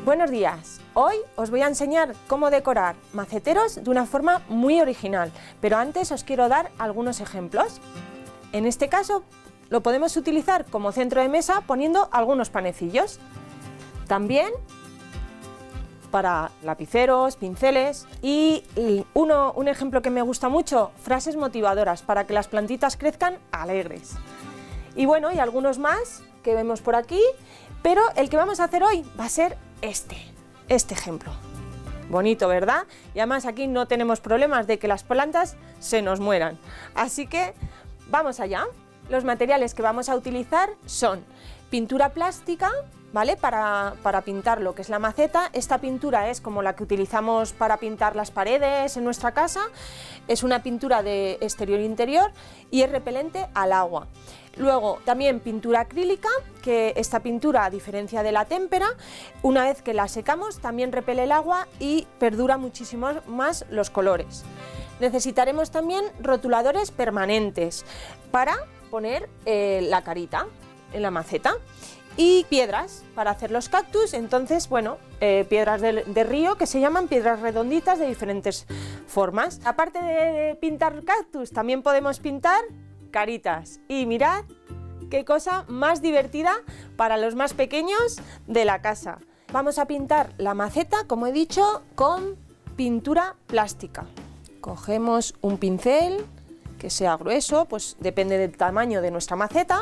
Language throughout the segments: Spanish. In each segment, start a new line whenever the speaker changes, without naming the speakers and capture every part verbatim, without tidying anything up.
Buenos días, hoy os voy a enseñar cómo decorar maceteros de una forma muy original, pero antes os quiero dar algunos ejemplos. En este caso lo podemos utilizar como centro de mesa poniendo algunos panecillos. También para lapiceros, pinceles y uno, un ejemplo que me gusta mucho, frases motivadoras para que las plantitas crezcan alegres. Y bueno, y algunos más que vemos por aquí, pero el que vamos a hacer hoy va a ser este, este ejemplo. Bonito, ¿verdad? Y además aquí no tenemos problemas de que las plantas se nos mueran. Así que vamos allá. Los materiales que vamos a utilizar son pintura plástica, ¿vale? Para, para pintar lo que es la maceta. Esta pintura es como la que utilizamos para pintar las paredes en nuestra casa. Es una pintura de exterior e interior y es repelente al agua. Luego también pintura acrílica, que esta pintura, a diferencia de la témpera, una vez que la secamos también repele el agua y perdura muchísimo más los colores. Necesitaremos también rotuladores permanentes para poner eh, la carita en la maceta. Y piedras para hacer los cactus, entonces, bueno, eh, piedras de, de río que se llaman piedras redonditas de diferentes formas. Aparte de pintar cactus, también podemos pintar caritas. Y mirad qué cosa más divertida para los más pequeños de la casa. Vamos a pintar la maceta, como he dicho, con pintura plástica. Cogemos un pincel que sea grueso, pues depende del tamaño de nuestra maceta,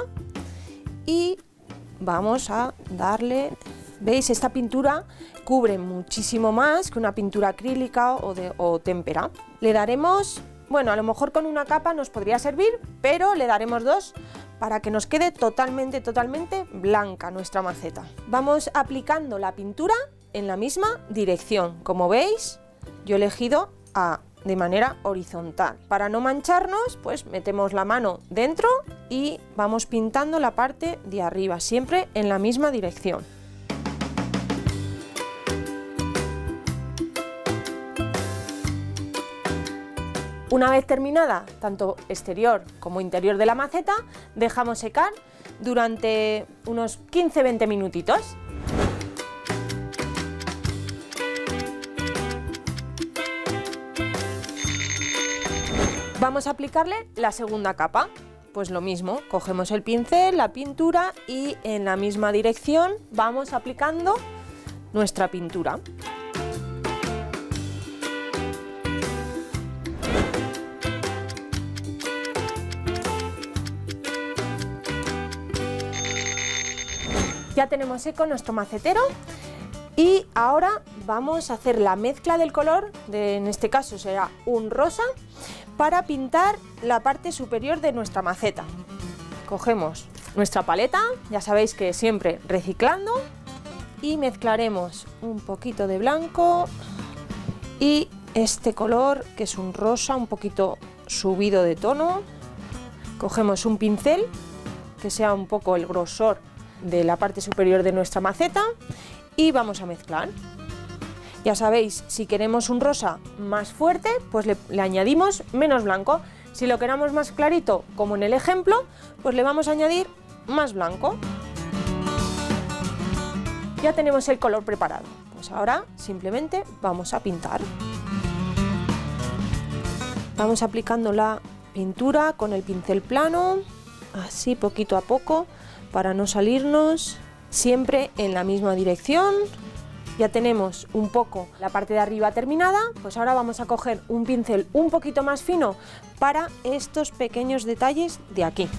y vamos a darle, ¿veis? Esta pintura cubre muchísimo más que una pintura acrílica o, de, o témpera. Le daremos, bueno, a lo mejor con una capa nos podría servir, pero le daremos dos para que nos quede totalmente, totalmente blanca nuestra maceta. Vamos aplicando la pintura en la misma dirección. Como veis, yo he elegido a de manera horizontal. Para no mancharnos, pues metemos la mano dentro y vamos pintando la parte de arriba, siempre en la misma dirección. Una vez terminada, tanto exterior como interior de la maceta, dejamos secar durante unos quince a veinte minutitos. Vamos a aplicarle la segunda capa, pues lo mismo, cogemos el pincel, la pintura y en la misma dirección vamos aplicando nuestra pintura. Ya tenemos seco nuestro macetero y ahora vamos a hacer la mezcla del color, de, en este caso será un rosa, para pintar la parte superior de nuestra maceta. Cogemos nuestra paleta, ya sabéis que siempre reciclando, y mezclaremos un poquito de blanco y este color que es un rosa un poquito subido de tono. Cogemos un pincel que sea un poco el grosor de la parte superior de nuestra maceta y vamos a mezclar. Ya sabéis, si queremos un rosa más fuerte, pues le, le añadimos menos blanco. Si lo queramos más clarito, como en el ejemplo, pues le vamos a añadir más blanco. Ya tenemos el color preparado. Pues ahora simplemente vamos a pintar. Vamos aplicando la pintura con el pincel plano, así poquito a poco, para no salirnos, siempre en la misma dirección. Ya tenemos un poco la parte de arriba terminada, pues ahora vamos a coger un pincel un poquito más fino para estos pequeños detalles de aquí.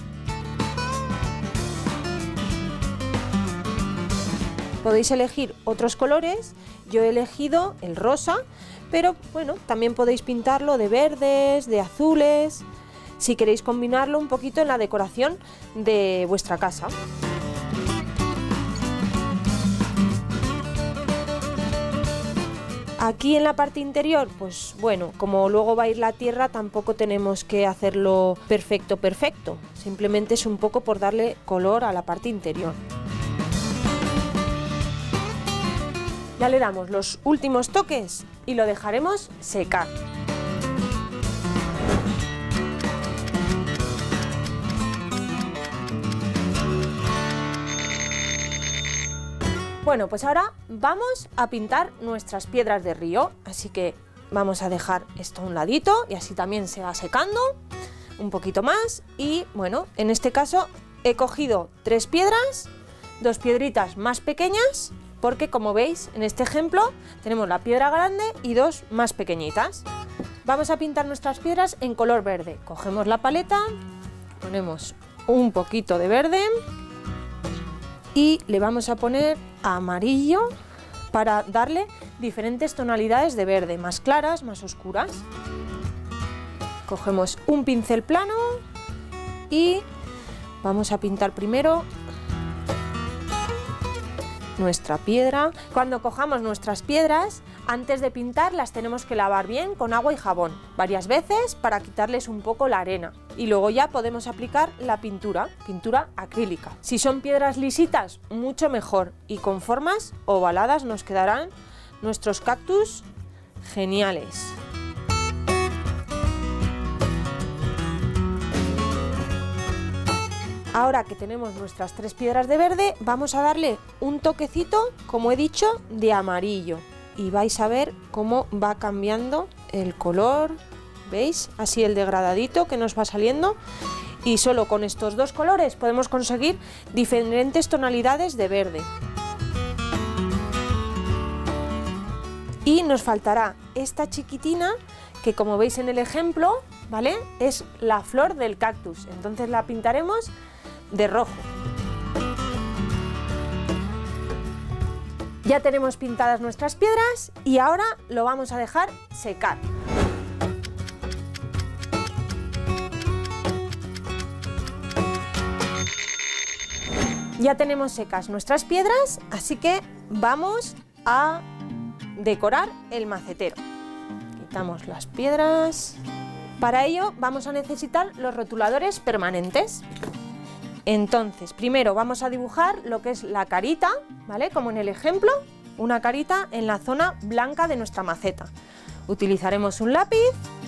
Podéis elegir otros colores, yo he elegido el rosa, pero bueno, también podéis pintarlo de verdes, de azules, si queréis combinarlo un poquito en la decoración de vuestra casa. Aquí en la parte interior, pues bueno, como luego va a ir la tierra, tampoco tenemos que hacerlo perfecto, perfecto. Simplemente es un poco por darle color a la parte interior. Ya le damos los últimos toques y lo dejaremos secar. Bueno, pues ahora vamos a pintar nuestras piedras de río, así que vamos a dejar esto a un ladito y así también se va secando un poquito más. Y bueno, en este caso he cogido tres piedras, dos piedritas más pequeñas, porque como veis en este ejemplo tenemos la piedra grande y dos más pequeñitas. Vamos a pintar nuestras piedras en color verde. Cogemos la paleta, ponemos un poquito de verde y le vamos a poner amarillo para darle diferentes tonalidades de verde, más claras, más oscuras. Cogemos un pincel plano y vamos a pintar primero nuestra piedra. Cuando cojamos nuestras piedras, antes de pintar las tenemos que lavar bien con agua y jabón varias veces para quitarles un poco la arena y luego ya podemos aplicar la pintura, pintura acrílica. Si son piedras lisitas, mucho mejor, y con formas ovaladas nos quedarán nuestros cactus geniales. Ahora que tenemos nuestras tres piedras de verde, vamos a darle un toquecito, como he dicho, de amarillo. Y vais a ver cómo va cambiando el color, ¿veis? Así el degradadito que nos va saliendo. Y solo con estos dos colores podemos conseguir diferentes tonalidades de verde. Y nos faltará esta chiquitina, que como veis en el ejemplo, ¿vale?, es la flor del cactus. Entonces la pintaremos de rojo. Ya tenemos pintadas nuestras piedras y ahora lo vamos a dejar secar. Ya tenemos secas nuestras piedras, así que vamos a decorar el macetero. Quitamos las piedras. Para ello vamos a necesitar los rotuladores permanentes. Entonces, primero vamos a dibujar lo que es la carita, ¿vale? Como en el ejemplo, una carita en la zona blanca de nuestra maceta. Utilizaremos un lápiz,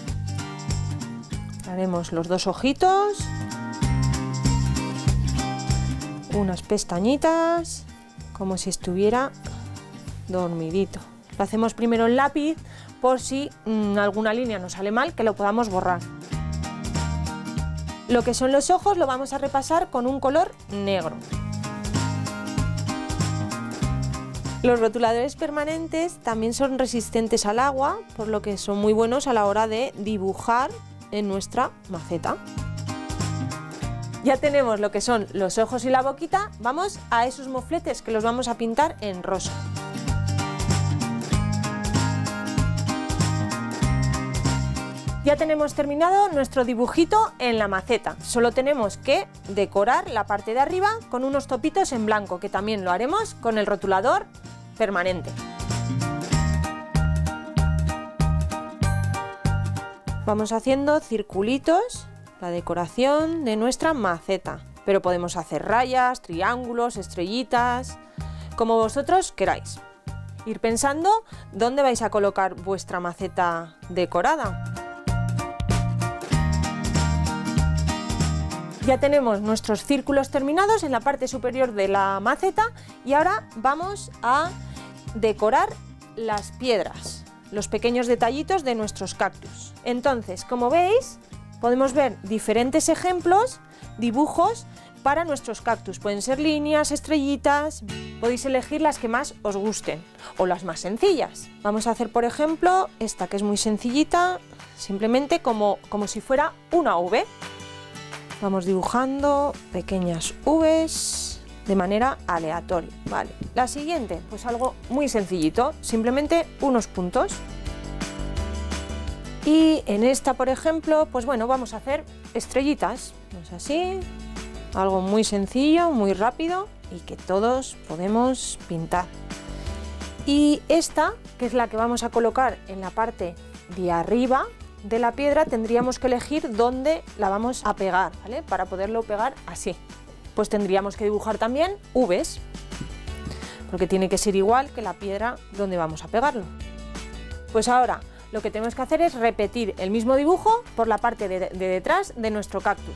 haremos los dos ojitos, unas pestañitas, como si estuviera dormidito. Lo hacemos primero en lápiz por si mmm, alguna línea nos sale mal, que lo podamos borrar. Lo que son los ojos lo vamos a repasar con un color negro. Los rotuladores permanentes también son resistentes al agua, por lo que son muy buenos a la hora de dibujar en nuestra maceta. Ya tenemos lo que son los ojos y la boquita, vamos a esos mofletes que los vamos a pintar en rosa. Ya tenemos terminado nuestro dibujito en la maceta, solo tenemos que decorar la parte de arriba con unos topitos en blanco, que también lo haremos con el rotulador permanente. Vamos haciendo circulitos, la decoración de nuestra maceta, pero podemos hacer rayas, triángulos, estrellitas, como vosotros queráis. Ir pensando dónde vais a colocar vuestra maceta decorada. Ya tenemos nuestros círculos terminados en la parte superior de la maceta y ahora vamos a decorar las piedras, los pequeños detallitos de nuestros cactus. Entonces, como veis, podemos ver diferentes ejemplos, dibujos para nuestros cactus. Pueden ser líneas, estrellitas, podéis elegir las que más os gusten o las más sencillas. Vamos a hacer, por ejemplo, esta que es muy sencillita, simplemente como, como si fuera una V. Vamos dibujando pequeñas V's de manera aleatoria. Vale. La siguiente, pues algo muy sencillito, simplemente unos puntos. Y en esta, por ejemplo, pues bueno, vamos a hacer estrellitas. Pues así, algo muy sencillo, muy rápido y que todos podemos pintar. Y esta, que es la que vamos a colocar en la parte de arriba de la piedra, tendríamos que elegir dónde la vamos a pegar, ¿vale? Para poderlo pegar así. Pues tendríamos que dibujar también V's, porque tiene que ser igual que la piedra donde vamos a pegarlo. Pues ahora lo que tenemos que hacer es repetir el mismo dibujo por la parte de, de detrás de nuestro cactus.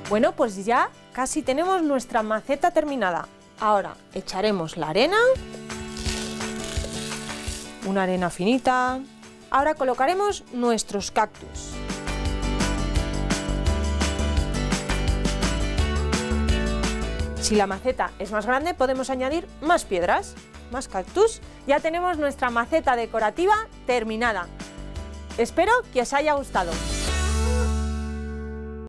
Bueno, pues ya casi tenemos nuestra maceta terminada. Ahora echaremos la arena, una arena finita. Ahora colocaremos nuestros cactus. Si la maceta es más grande, podemos añadir más piedras, más cactus. Ya tenemos nuestra maceta decorativa terminada. Espero que os haya gustado.